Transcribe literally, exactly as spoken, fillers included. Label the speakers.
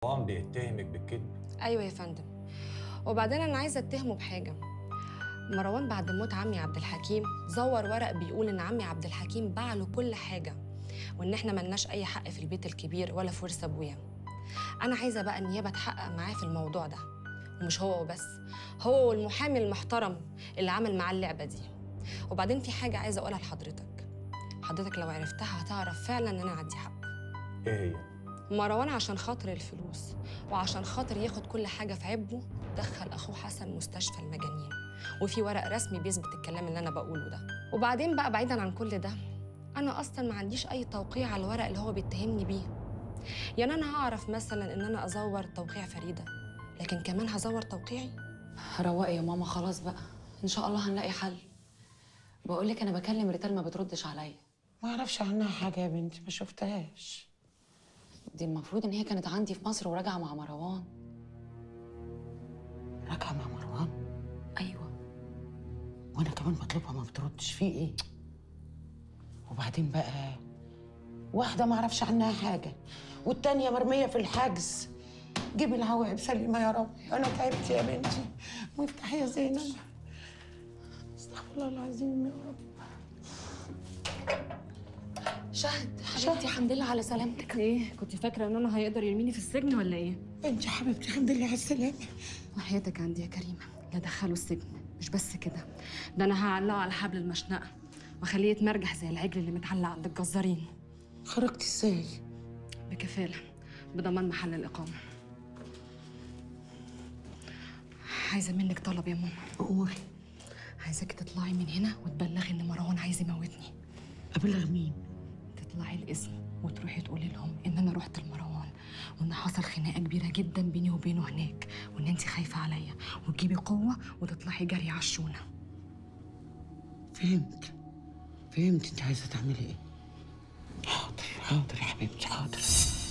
Speaker 1: مروان بيتهمك بالكذب؟
Speaker 2: ايوه يا فندم. وبعدين انا عايزه اتهمه بحاجه. مروان بعد موت عمي عبد الحكيم زور ورق بيقول ان عمي عبد الحكيم باع له كل حاجه، وان احنا ملناش اي حق في البيت الكبير ولا في ورث ابويا. انا عايزه بقى النيابه تحقق معاه في الموضوع ده، ومش هو وبس، هو والمحامي المحترم اللي عمل معاه اللعبه دي. وبعدين في حاجه عايزه اقولها لحضرتك، حضرتك لو عرفتها هتعرف فعلا ان انا عندي حق.
Speaker 1: ايه هي؟
Speaker 2: مروان عشان خاطر الفلوس وعشان خاطر ياخد كل حاجه في عبه دخل اخوه حسن مستشفى المجانين، وفي ورق رسمي بيثبت الكلام اللي انا بقوله ده. وبعدين بقى بعيدا عن كل ده، انا اصلا ما عنديش اي توقيع على الورق اللي هو بيتهمني بيه. يعني انا هعرف مثلا ان انا ازور توقيع فريده، لكن كمان هزور توقيعي؟
Speaker 3: روقي يا ماما، خلاص بقى، ان شاء الله هنلاقي حل. بقول لك انا بكلم ريتال ما بتردش عليا.
Speaker 4: ما اعرفش عنها حاجه يا بنتي، ما شفتهاش.
Speaker 3: دي المفروض ان هي كانت عندي في مصر وراجعه مع مروان.
Speaker 4: راجعه مع مروان؟
Speaker 3: ايوه.
Speaker 4: وانا كمان بطلبها ما بتردش، في ايه؟ وبعدين بقى واحده ما اعرفش عنها حاجه والتانيه مرميه في الحجز. جيبي العواقب سليمه يا رب، انا تعبت يا بنتي. وافتحي يا زينب. استغفر الله العظيم يا رب.
Speaker 3: شهد حبيبتي، الحمد لله على سلامتك.
Speaker 2: ايه كنت فاكره ان انا هيقدر يرميني في السجن ولا ايه؟
Speaker 4: بنتي حبيبتي الحمد لله على السلامه.
Speaker 2: وحياتك عندي يا كريمه لا دخله السجن، مش بس كده، ده انا هعلقه على حبل المشنقه واخليه يتمرجح زي العجل اللي متعلق عند الجزارين.
Speaker 4: خرجتي ازاي؟
Speaker 2: بكفاله، بضمان محل الاقامه. عايزه منك طلب يا ماما.
Speaker 4: قولي.
Speaker 2: عايزاكي تطلعي من هنا وتبلغي ان مروان عايز يموتني.
Speaker 4: ابلغ مين؟
Speaker 2: تطلعي الاسم وتروحي تقولي لهم ان انا رحت لمروان، وان حصل خناقه كبيره جدا بيني وبينه هناك، وان انت خايفه عليا، وتجيبي قوه وتطلعي جري على الشونه.
Speaker 4: فهمت فهمت انت عايزه تعملي ايه. حاضر حاضر يا حبيبتي حاضر.